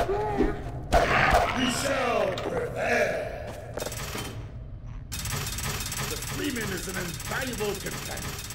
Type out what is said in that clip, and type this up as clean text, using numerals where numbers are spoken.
We shall prevail. The Freeman is an invaluable companion.